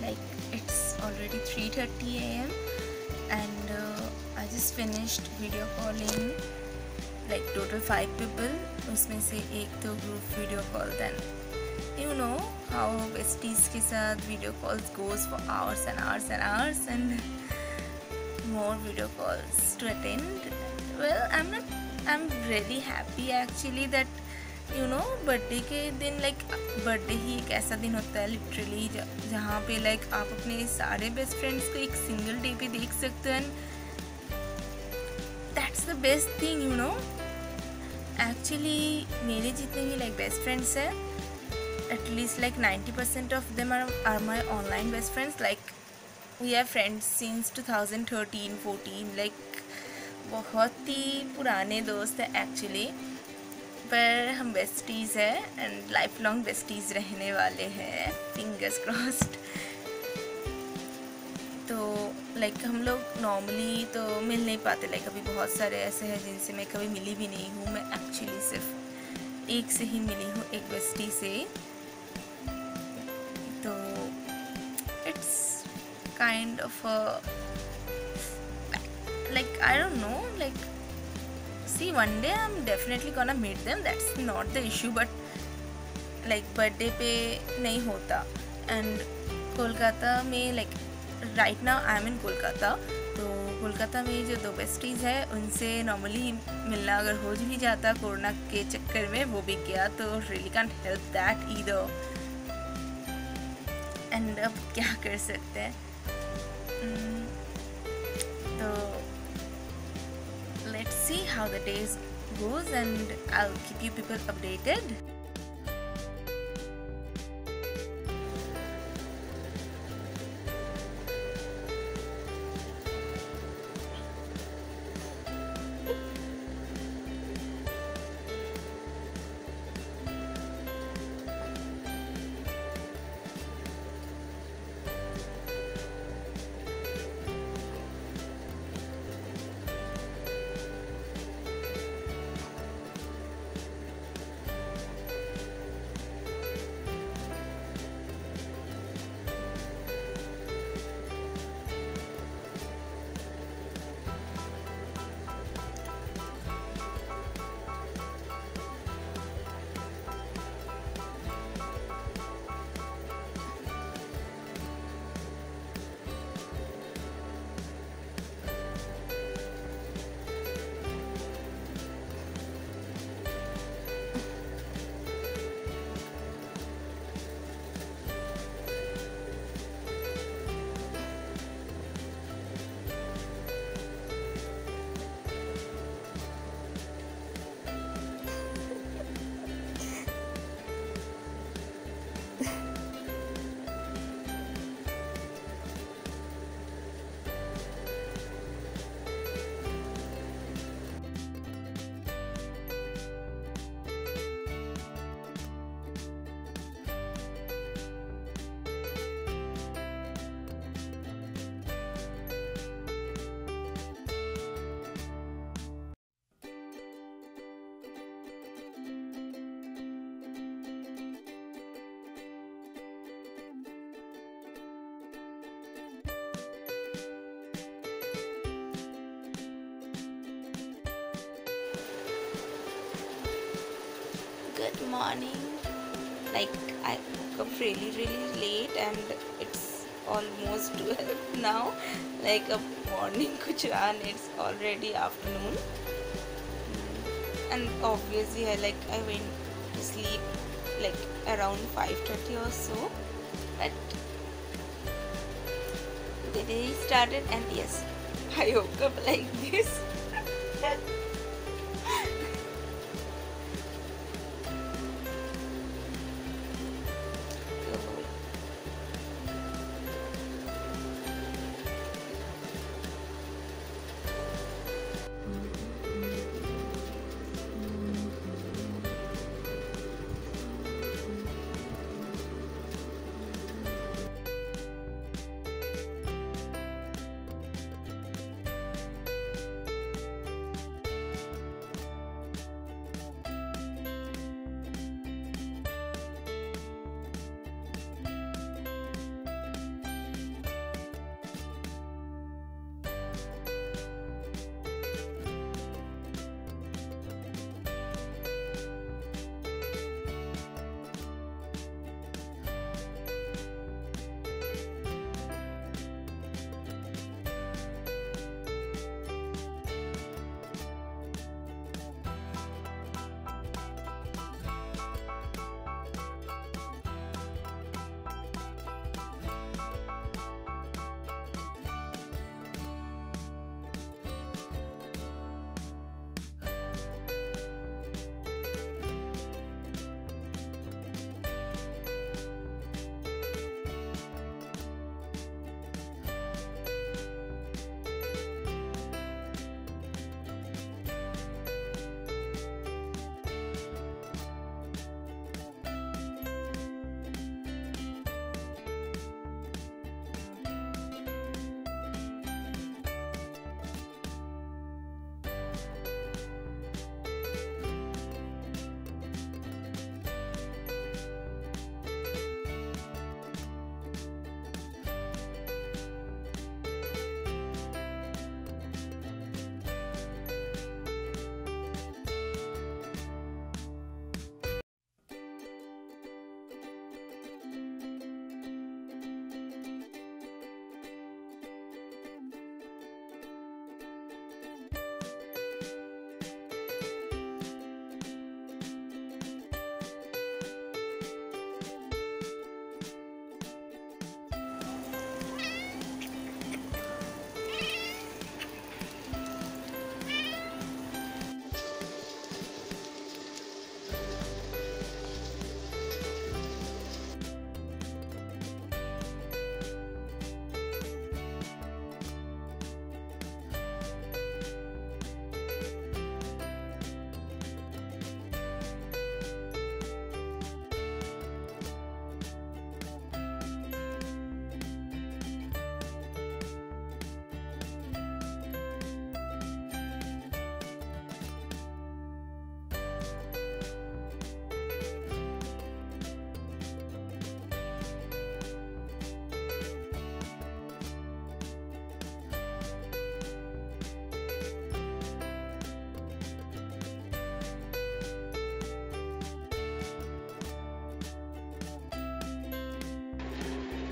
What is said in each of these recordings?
Like it's already 3:30 a.m. and I just finished video calling like total 5 people. उसमें से एक तो group video call. Then you know how besties के साथ video calls goes for hours and hours and hours and more video calls to attend. Well, I'm really happy actually that you know birthday के दिन like birthday ही एक ऐसा दिन होता है literally जहाँ पे लाइक आप अपने सारे बेस्ट फ्रेंड्स को एक सिंगल डे पे देख सकते हो and that's the best thing you know. Actually मेरे जितने भी लाइक बेस्ट फ्रेंड्स हैं at least like 90% of them are my online best friends. Like we are friends since 2013-14 like बहुत ही पुराने दोस्त हैं एक्चुअली. पर हम बेस्टीज़ हैं एंड लाइफ लॉन्ग बेस्टीज़ रहने वाले हैं, फिंगर्स क्रॉस्ड. तो लाइक हम लोग नॉर्मली तो मिल नहीं पाते. लाइक अभी बहुत सारे ऐसे हैं जिनसे मैं कभी मिली भी नहीं हूँ. मैं एक्चुअली सिर्फ एक से ही मिली हूँ, एक बेस्टी से. तो it's kind of like I don't know like see one day I'm definitely gonna meet them, that's not the issue, but like birthday पे नहीं होता. and कोलकाता में like right now I'm in Kolkata. तो कोलकाता में जो दो बेस्टीज़ है उनसे नॉर्मली मिलना अगर हो भी जाता कोरोना के चक्कर में वो भी गया तो really can't help that either. and अब क्या कर सकते हैं. तो let's see how the days goes and I'll keep you people updated. Good morning. Like I woke up really late and it's almost 12 now. Like a morning kuch run, it's already afternoon. And obviously I went to sleep like around 5:30 or so. But the day started and yes, I woke up like this.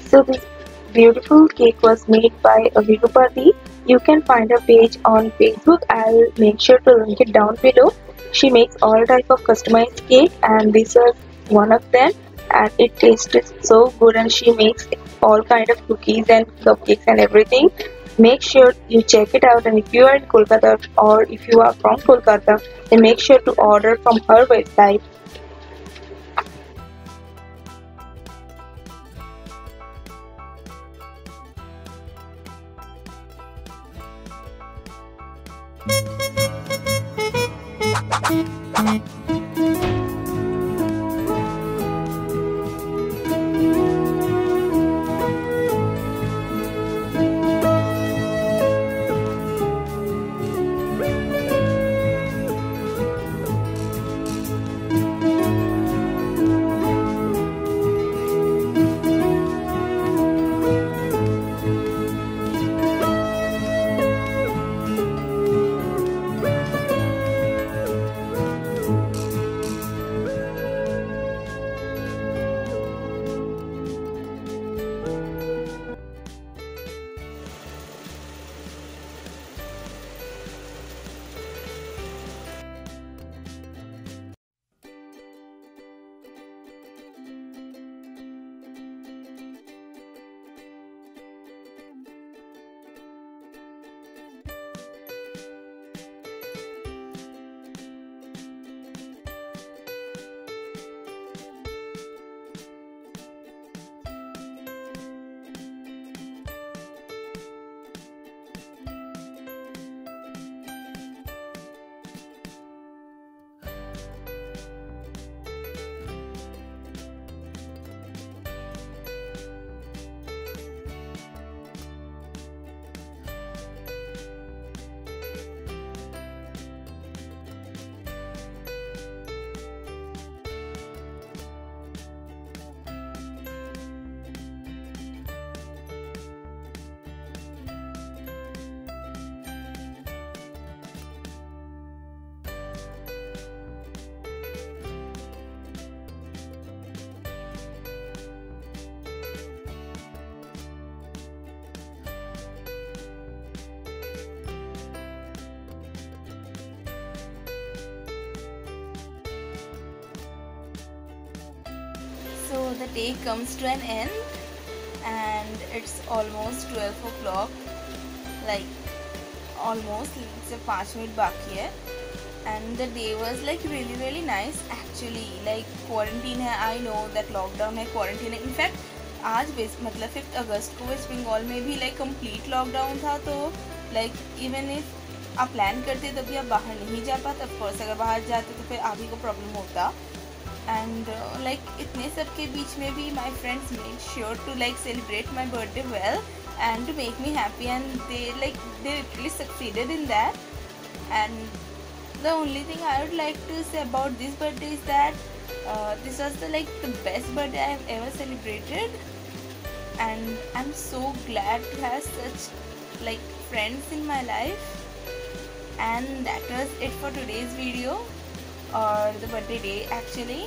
So this beautiful cake was made by a Vigupati. You can find her page on Facebook. I'll make sure to link it down below. She makes all type of customized cake, and this was one of them, and it tasted so good, and she makes all kind of cookies and cupcakes and everything. Make sure you check it out, and if you are in Kolkata or if you are from Kolkata, then make sure to order from her website. So the day comes to an end and it's almost 12 o'clock, like almost, it's a 5 minute बाकी है. And the day was like really nice actually. Like quarantine है, I know that lockdown है, quarantine है. In fact आज मतलब 5 अगस्त को waste Bengal में भी like complete lockdown था. तो like even if आप प्लान करते तभी आप बाहर नहीं जा पाते. of course अगर बाहर जाते तो फिर आप ही को प्रॉब्लम होता. And like इतने सब के बीच में भी my friends made sure to like celebrate my birthday well and to make me happy, and they literally succeeded in that. And the only thing I would like to say about this birthday is that this was the best birthday I have ever celebrated, and I'm so glad to have such friends in my life. And that was it for today's video, or the birthday day actually.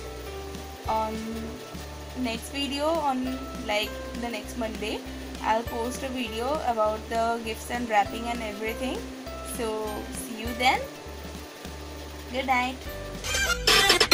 On next video, on the next Monday, I'll post a video about the gifts and wrapping and everything. So see you then. Good night.